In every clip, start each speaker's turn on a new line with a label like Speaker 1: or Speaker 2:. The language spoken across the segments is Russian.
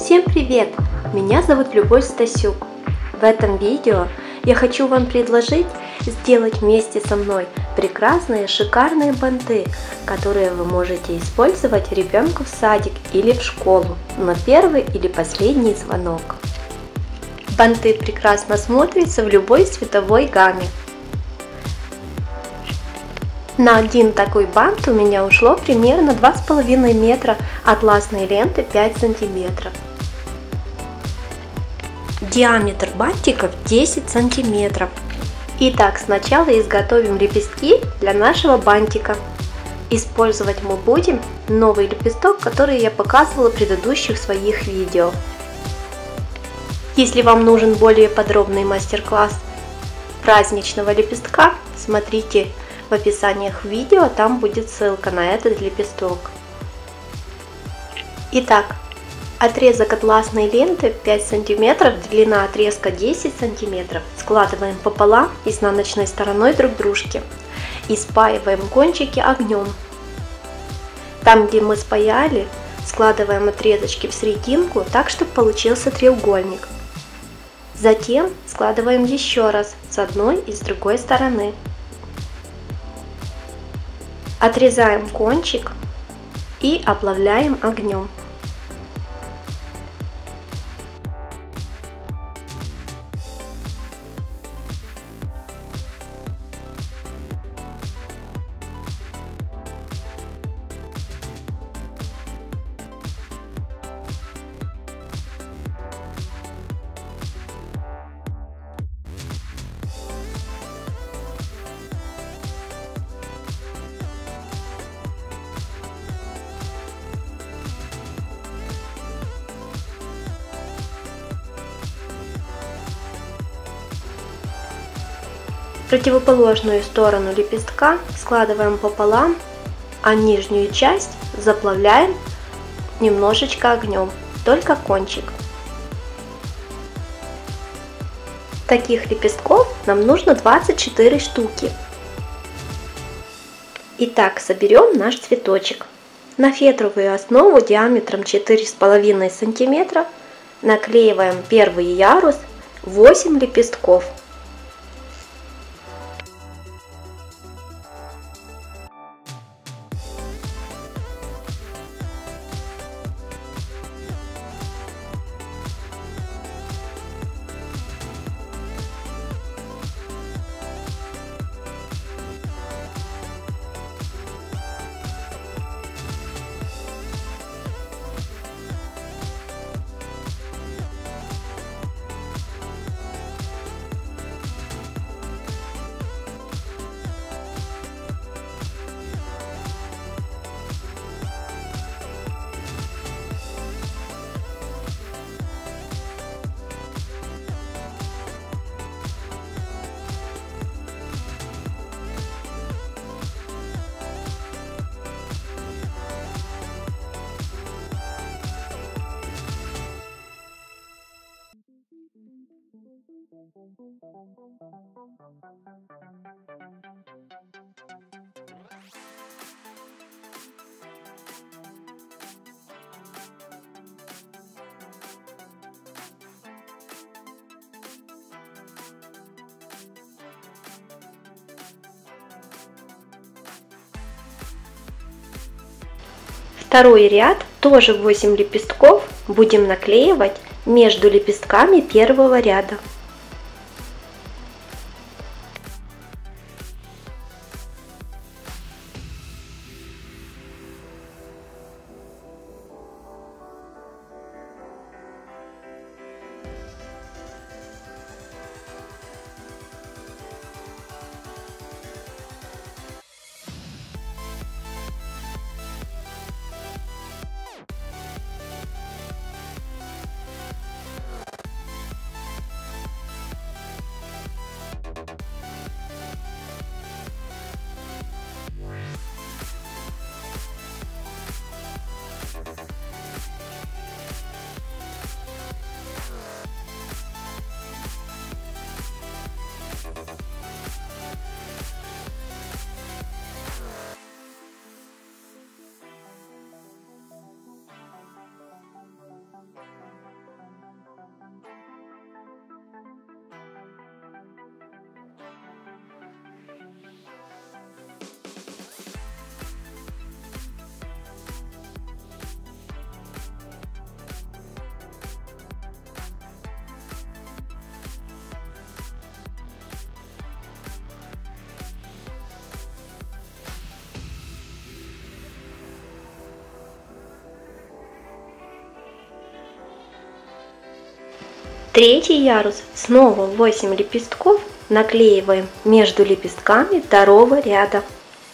Speaker 1: Всем привет! Меня зовут Любовь Стасюк. В этом видео я хочу вам предложить сделать вместе со мной прекрасные шикарные банты, которые вы можете использовать ребенку в садик или в школу на первый или последний звонок. Банты прекрасно смотрятся в любой цветовой гамме. На один такой бант у меня ушло примерно 2,5 метра атласной ленты 5 сантиметров. Диаметр бантиков 10 сантиметров. Итак, сначала изготовим лепестки для нашего бантика. Использовать мы будем новый лепесток, который я показывала в предыдущих своих видео. Если вам нужен более подробный мастер-класс праздничного лепестка, смотрите в описаниях видео, там будет ссылка на этот лепесток. Итак, отрезок атласной ленты 5 см, длина отрезка 10 см складываем пополам изнаночной стороной друг к дружке и спаиваем кончики огнем. Там, где мы спаяли, складываем отрезочки в серединку так, чтобы получился треугольник. Затем складываем еще раз с одной и с другой стороны. Отрезаем кончик и оплавляем огнем. Противоположную сторону лепестка складываем пополам, а нижнюю часть заплавляем немножечко огнем, только кончик. Таких лепестков нам нужно 24 штуки. Итак, соберем наш цветочек. На фетровую основу диаметром 4,5 см наклеиваем первый ярус 8 лепестков. Второй ряд, тоже 8 лепестков, будем наклеивать между лепестками первого ряда. Третий ярус. Снова 8 лепестков наклеиваем между лепестками второго ряда.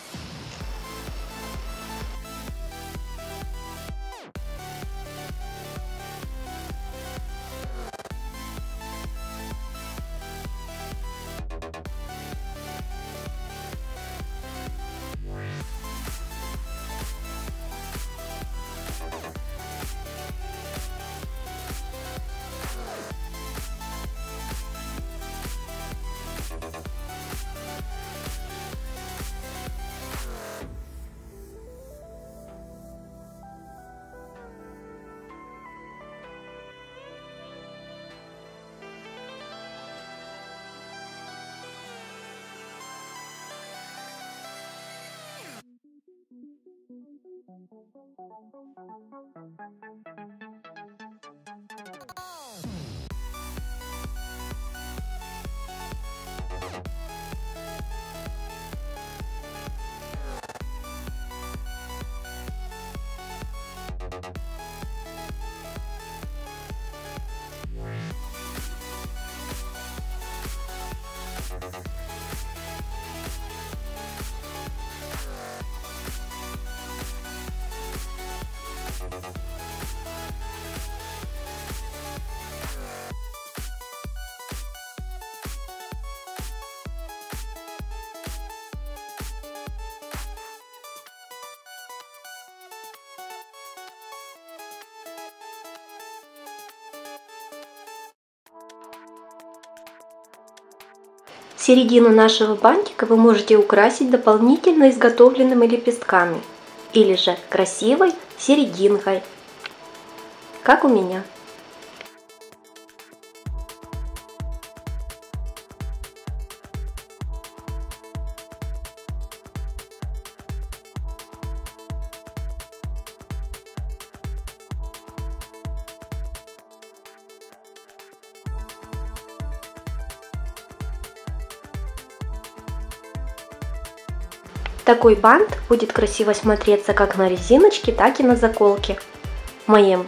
Speaker 1: Середину нашего бантика вы можете украсить дополнительно изготовленными лепестками или же красивой серединкой, как у меня. Такой бант будет красиво смотреться как на резиночке, так и на заколке. Моем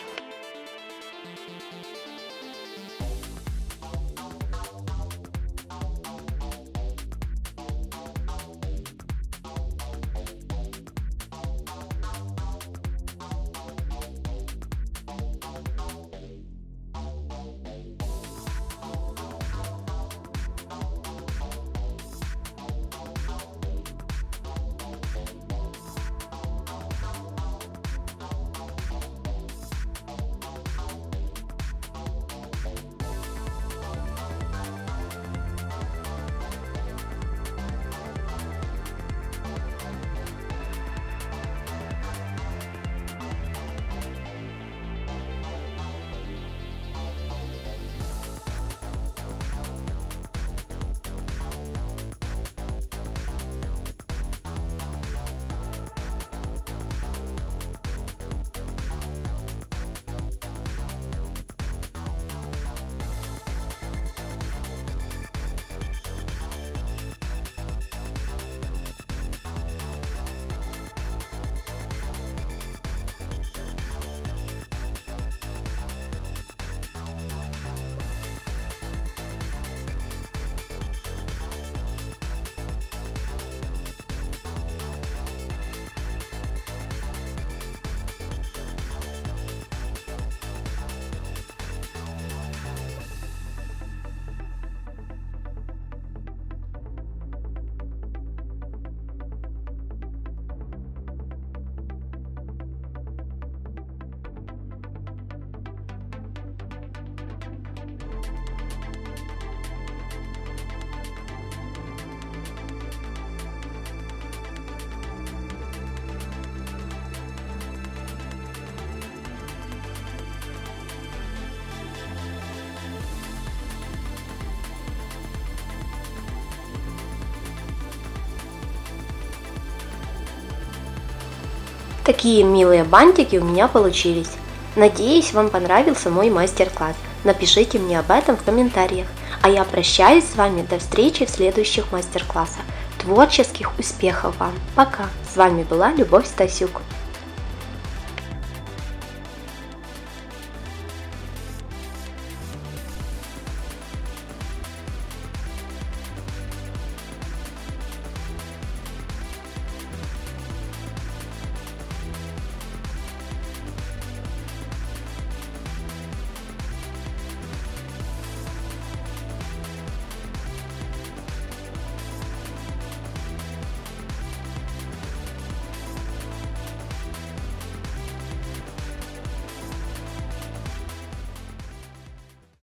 Speaker 1: Такие милые бантики у меня получились. Надеюсь, вам понравился мой мастер-класс. Напишите мне об этом в комментариях. А я прощаюсь с вами до встречи в следующих мастер-классах. Творческих успехов вам! Пока! С вами была Любовь Стасюк.